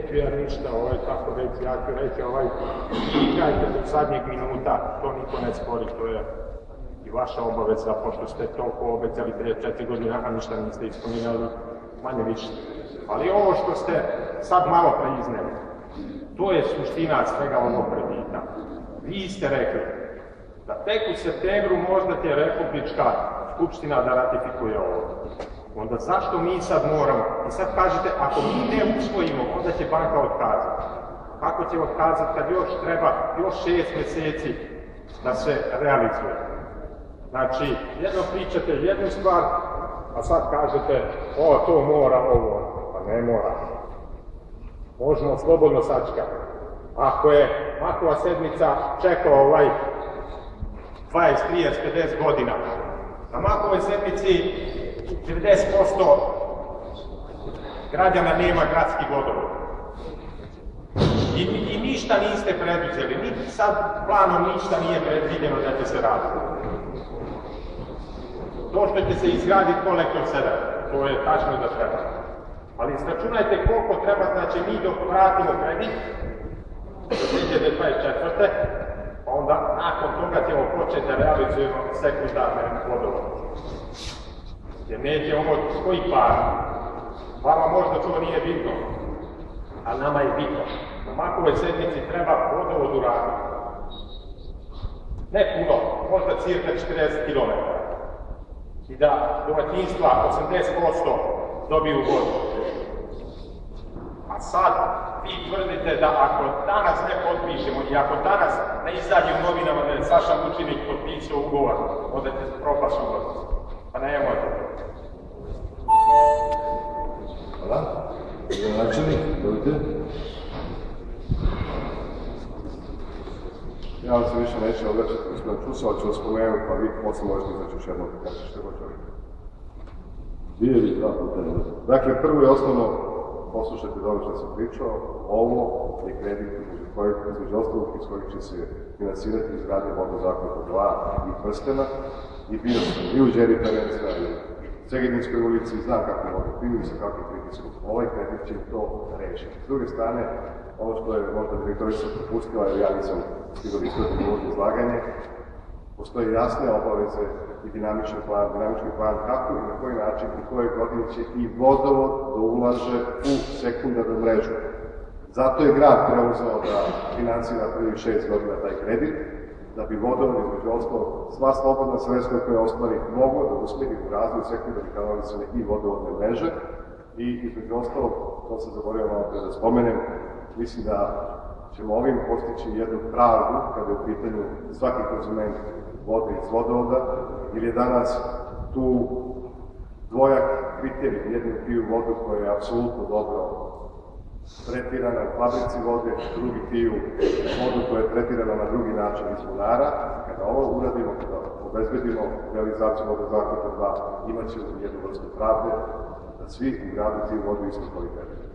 neću ja ništa, tako reći, ja ću reći, igrajte do zadnjeg minuta, to niko ne spori, to je i vaša obaveza, pošto ste toliko obećali prije 4 godine, a ništa niste ispunili, manje više. Ali ovo što ste sad malo preizneli, to je suština svega ovog kredita. Vi ste rekli da tek u septembru možda će Republička skupština da ratifikuje ovo. Onda zašto mi sad moramo? I sad kažete, ako mi ne usvojimo, onda će banka otkazati. Kako će otkazati kad još treba još 6 mjeseci da se realizuje? Znači, jedno pričate jednu stvar, a sad kažete, to mora ovo, pa ne mora. Možemo slobodno sačekati. Ako je Makova sedmica čekao 20, 30, 50 godina, na Makovoj sedmici 90% građana nema gradski vodovod. I ništa niste preduzeli, niti sad planom ništa nije predviđeno da će se raditi. To što će se izgraditi kolektor 7, to je tačno da treba. Ali izračunajte koliko treba, znači mi dok vratimo kredit, do 2024. Pa onda nakon toga ćemo početi da realizujemo sekundarne vodovode. Jer neće ovo koji par. Vama možda to nije bitno, a nama je bitno. Na Makovoj sedmici treba vodovod uraditi. Ne puno, možda cirka 40 km. I da domaćinstva 80% dobiju vodu. A sad vi tvrdite da ako danas ne potpišemo i ako danas ne izađe u novinama da je Saša Vučinić potpisao ugovor, onda će se propast ugovor. Pa nemojte. Hvala. Načelnik, dođite. Ja vam se više neće obraćati, gospodin Čusova ću vas spomenuti, pa vi posle možete izaći još jednom da kažete što hoćete. Dvije ili dva puta. Dakle, prvo i osnovno, poslušajte dobro što sam pričao, ovo je kredit između ostalog iz kojeg će se finansirati izgradnje vodozahvata 2 i Prstena i bio sam i u Đeri Perenca i u Segedinskoj ulici, znam kako vode piju i sa kakvim pritiskom. Ovaj kredit će to rešiti. S druge strane, ono što je možda direktorica propustila, jer ja nisam stigao iskoristiti ovo izlaganje, postoje jasne obaveze i dinamički plan kako i na koji način i koje godine će i vodovod da ulaže u sekundarnu mrežu. Zato je grad preuzeo da finansira prvih 6 godina taj kredit, da bi vodovod između ostalog sva slobodna sredstva koje ostvari mogo da usmjeri u razvoj sekundarne kanalisane i vodovodne mreže. I između ostalog, to sam zaboravio malo pre da spomenem, mislim da ćemo ovim postići jednu pravdu kada je u pitanju svaki konzument vode iz vodovoda, jer je danas tu dvojak kriterij. Jedni piju vodu koja je apsolutno dobro tretirana u fabrici vode, drugi piju vodu koja je tretirana na drugi način iz bunara. Kada ovo uradimo, kada obezbedimo realizaciju vodozahvata 2, imat ćemo jednu vrstu pravde da svi u gradu piju vodu isto kvalitete.